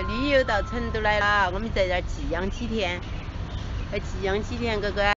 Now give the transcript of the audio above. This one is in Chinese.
旅游到成都来了，我们在这儿寄养几天，寄养几天，哥哥。